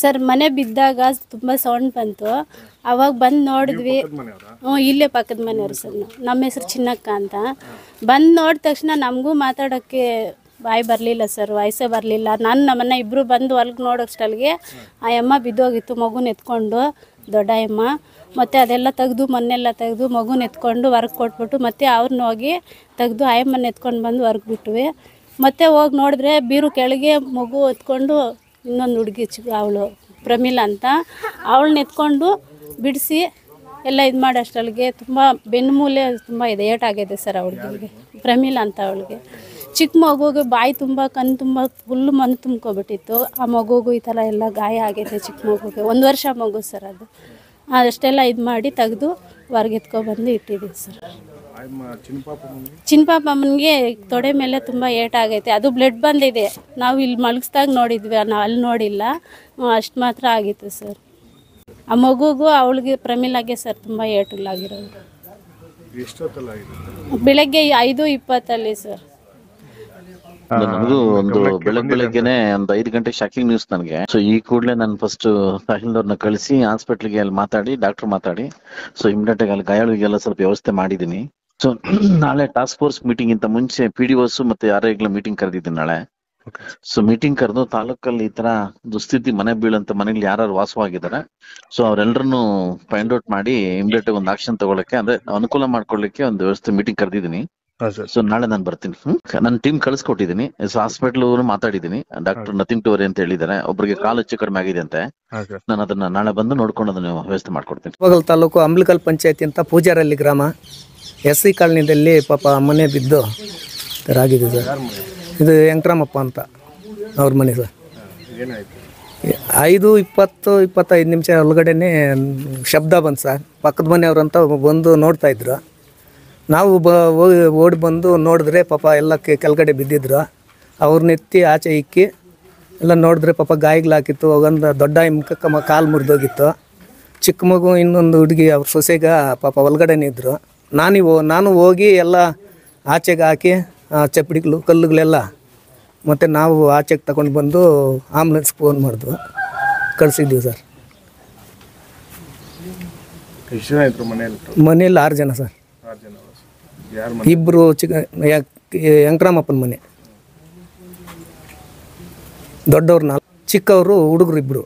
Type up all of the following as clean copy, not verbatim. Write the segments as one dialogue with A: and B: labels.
A: Sir ಮನೆ ಬಿದ್ದಾಗ ತುಂಬ ಸೌಂಡ್ ಬಂತು. ಅವಾಗ ಬಂದು ನೋಡಿದ್ವಿ. ಇಲ್ಲೇ ಪಕ್ಕದ ಮನೆಯವರು ಸರ್. ನಮ್ಮ ಹೆಸರು ಚಿನ್ನಕ್ಕ ಅಂತ. ಬಂದು ನೋಡಿದ ತಕ್ಷಣ ನಮಗೂ ಮಾತಾಡೋಕ್ಕೆ ಬಾಯಿ ಬರಲಿಲ್ಲ ಸರ್, ವಯಸ್ಸೇ ಬರಲಿಲ್ಲ. ನಮ್ಮನ್ನ ಇಬ್ಬರು ಬಂದು ಹೊಲ್ಗೆ ನೋಡೋಷ್ಟಲ್ಲಿಗೆ ಆ ಅಮ್ಮ ಬಿದ್ದೋಗಿತ್ತು ಮಗುನ ಎತ್ಕೊಂಡು, ದೊಡ್ಡ ಅಮ್ಮ. ಮತ್ತು ಅದೆಲ್ಲ ತೆಗೆದು ಮಣ್ಣೆಲ್ಲ ತೆಗೆದು ಮಗುನ ಎತ್ಕೊಂಡು ಹೊರಗೆ ಕೊಟ್ಬಿಟ್ಟು ಮತ್ತೆ ಅವ್ರನ್ನ ಹೋಗಿ ತೆಗೆದು ಆಯಮ್ಮನ ಎತ್ಕೊಂಡು ಬಂದು ಹೊರಗೆ ಬಿಟ್ವಿ. ಮತ್ತೆ ಹೋಗಿ ನೋಡಿದ್ರೆ ಬೀರು ಕೆಳಗೆ ಮಗು ಎತ್ಕೊಂಡು ಇನ್ನೊಂದು ಹುಡುಗಿ ಅವಳು ಪ್ರಮೀಳಾ ಅಂತ, ಅವಳನ್ನ ಎತ್ಕೊಂಡು ಬಿಡಿಸಿ ಎಲ್ಲ ಇದು ಮಾಡೋಷ್ಟಲ್ಲಿಗೆ ತುಂಬ ಬೆನ್ನುಮೂಲೆ ತುಂಬ ಇದೆ ಏಟಾಗಿದೆ ಸರ್. ಹುಡುಗಿಗೆ ಪ್ರಮೀಳಾ ಅಂತ ಅವಳಿಗೆ. ಚಿಕ್ಕ ಮಗುಗೆ ಬಾಯಿ ತುಂಬ ಕಣ್ಣು ತುಂಬ ಫುಲ್ಲು ಮಣ್ಣು ತುಂಬ್ಕೊಬಿಟ್ಟಿತ್ತು. ಆ ಮಗುಗೂ ಈ ಥರ ಎಲ್ಲ ಗಾಯ ಆಗೈತೆ. ಚಿಕ್ಕ ಮಗುಗೆ 1 ವರ್ಷ ಮಗು ಸರ್. ಅದು ಅಷ್ಟೆಲ್ಲ ಇದು ಮಾಡಿ ತೆಗೆದು ಹೊರಗೆ ಎತ್ಕೊಬಂದು ಇಟ್ಟಿದ್ದೀವಿ ಸರ್. ಚಿನ್ನಪಾಪಮ್ಮನಿಗೆ ತೊಡೆ ಮೇಲೆ ತುಂಬ ಏಟಾಗೈತೆ. ಅದು ಬ್ಲಡ್ ಬಂದಿದೆ. ನಾವು ಇಲ್ಲಿ ಮಲಗಿಸ್ದಾಗ ನೋಡಿದ್ವಿ, ನಾವು ಅಲ್ಲಿ ನೋಡಿಲ್ಲ. ಅಷ್ಟು ಮಾತ್ರ ಆಗಿತ್ತು ಸರ್. ಆ ಮಗುಗೂ ಅವಳಿಗೆ ಪ್ರಮೀಳಾಗೆ ಸರ್ ತುಂಬ ಏಟುಗಳಾಗಿರೋದು. ಬೆಳಗ್ಗೆ 5:20 ಸರ್.
B: ನನಗೂ ಒಂದು ಬೆಳಗ್ಗೆನೆ ಒಂದು 5 ಗಂಟೆ ಶಾಕಿಂಗ್ ನ್ಯೂಸ್ ನನಗೆ. ಸೊ ಈ ಕೂಡಲೇ ನಾನು ಫಸ್ಟ್ ತಹಶೀಲ್ದಾರ್ನ ಕಳಿಸಿ ಹಾಸ್ಪಿಟ್ಲಿಗೆ ಅಲ್ಲಿ ಮಾತಾಡಿ ಡಾಕ್ಟರ್ ಮಾತಾಡಿ ಸೊ ಇಮಿಡಿಯೇಟ್ ಆಗಿ ಅಲ್ಲಿ ಗಾಯಾಳುಗಳಿಗೆಲ್ಲ ಸ್ವಲ್ಪ ವ್ಯವಸ್ಥೆ ಮಾಡಿದೀನಿ. ಸೊ ನಾಳೆ ಟಾಸ್ಕ್ ಫೋರ್ಸ್ ಮೀಟಿಂಗ್ ಇಂತ ಮುಂಚೆ PDOs ಮತ್ತೆ RIಗಳ ಮೀಟಿಂಗ್ ಕರೆದಿದ್ದೀನಿ ನಾಳೆ. ಸೊ ಮೀಟಿಂಗ್ ಕರೆದು ತಾಲೂಕಲ್ಲಿ ಈ ತರ ದುಸ್ಥಿತಿ ಮನೆ ಬೀಳಂತ ಮನೆಗಳು ಯಾರು ವಾಸವಾಗಿದ್ದಾರೆ ಸೊ ಅವ್ರೆಲ್ಲರನ್ನು ಫೈಂಡ್ ಔಟ್ ಮಾಡಿ ಇಮಿಡಿಯೇಟ್ ಒಂದು ಆಕ್ಷನ್ ತಗೊಳಕ್ಕೆ ಅಂದ್ರೆ ಅನುಕೂಲ ಮಾಡ್ಕೊಳ್ಳಿಕ್ಕೆ ಒಂದು ವ್ಯವಸ್ಥೆ ಮೀಟಿಂಗ್ ಕರೆದಿದ್ದೀನಿ. ಸೊ ನಾಳೆ ನಾನು ಬರ್ತೀನಿ. ನನ್ನ ಟೀಮ್ ಕಳಿಸ್ಕೊಟ್ಟಿದ್ದೀನಿ. ಸೊ ಹಾಸ್ಪಿಟಲ್ ಮಾತಾಡಿದ್ದೀನಿ. ಡಾಕ್ಟರ್ ನಥಿಂಗ್ ಟು ವರಿ ಅಂತ ಹೇಳಿದ್ದಾರೆ. ಒಬ್ಬರಿಗೆ ಕಾಲು ಹೆಚ್ಚು ಕಡಿಮೆ ಆಗಿದೆ ಅಂತೆ. ನಾನು ಅದನ್ನ ನಾಳೆ ಬಂದು ನೋಡ್ಕೊಂಡು ಅದನ್ನ ವ್ಯವಸ್ಥೆ ಮಾಡ್ಕೊಡ್ತೀನಿ.
C: ಬಗಲ್ ತಾಲೂಕು ಅಂಬ್ಲಿಕಲ್ ಪಂಚಾಯತಿ ಅಂತ ಪೂಜಾರಲ್ಲಿ ಗ್ರಾಮ SC ಕಾಲನಿದಲ್ಲಿ ಪಾಪ ಮನೆ ಬಿದ್ದು ಆಗಿದೆ ಸರ್. ಇದು ವೆಂಕಟರಾಮಪ್ಪ ಅಂತ ಅವ್ರ ಮನೆ ಸರ್. 5:20-25 ನಿಮಿಷ ಒಳಗಡೆನೆ ಶಬ್ದ ಬಂತು ಸರ್. ಪಕ್ಕದ ಮನೆಯವ್ರಂತ ಬಂದು ನೋಡ್ತಾ ಇದ್ರು. ನಾವು ಓಡಿ ಬಂದು ನೋಡಿದ್ರೆ ಪಾಪ ಎಲ್ಲ ಕೆಳಗಡೆ ಬಿದ್ದಿದ್ರು. ಅವ್ರನ್ನ ಎತ್ತಿ ಆಚೆ ಇಕ್ಕಿ ಎಲ್ಲ ನೋಡಿದ್ರೆ ಪಾಪ ಗಾಯಗಳಾಕಿತ್ತು. ಒಂದು ದೊಡ್ಡ ಮುಖಕ್ಕೆ ಕಾಲು ಮುರಿದೋಗಿತ್ತು. ಚಿಕ್ಕ ಮಗು ಇನ್ನೊಂದು ಹುಡುಗಿ ಅವ್ರ ಸೊಸೆಗ ಪಾಪ ಒಳಗಡೆನೇ ಇದ್ದರು. ನಾನು ಹೋಗಿ ಎಲ್ಲ ಆಚೆಗೆ ಹಾಕಿ ಚಪ್ಪಡಿಗಳು ಕಲ್ಲುಗಳೆಲ್ಲ ಮತ್ತು ನಾವು ಆಚೆಗೆ ತಗೊಂಡು ಬಂದು ಆಂಬುಲೆನ್ಸ್ ಫೋನ್ ಮಾಡಿದ್ವು, ಕಳಿಸಿದ್ವಿ ಸರ್. ಮನೇಲಿ 6 ಜನ ಸರ್. ಇಬ್ಬರು ವೆಂಕಟರಾಮಪ್ಪನ ಮನೆ, ದೊಡ್ಡವ್ರು 4, ಚಿಕ್ಕವರು ಹುಡುಗರು 2.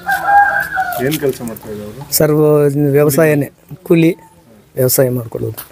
D: ಏನು ಕೆಲಸ ಮಾಡ್ತಾ ಇದ್ದಾರೆ
C: ಸರ್? ವ್ಯವಸಾಯನೇ, ಕೂಲಿ ವ್ಯವಸಾಯ ಮಾಡ್ಕೊಳ್ಳೋದು.